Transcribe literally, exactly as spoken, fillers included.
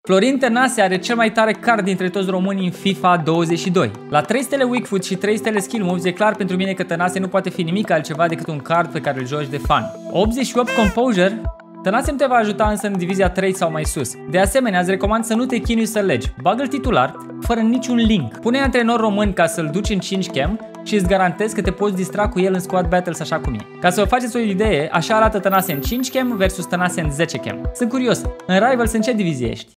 Florin Tănase are cel mai tare card dintre toți românii în FIFA douăzeci și doi. La trei stele Weak Foot și trei stele Skill Moves e clar pentru mine că Tănase nu poate fi nimic altceva decât un card pe care îl joci de fan. optzeci și opt Composure. Tănase te va ajuta însă în divizia trei sau mai sus. De asemenea, îți recomand să nu te chinui să legi. Bagă-l titular, fără niciun link. Pune antrenor român ca să-l duci în cinci chem și îți garantez că te poți distra cu el în squad battles așa cum e. Ca să vă faceți o idee, așa arată Tănase în cinci chem versus Tănase în zece chem. Sunt curios, în Rivals în ce divizie ești?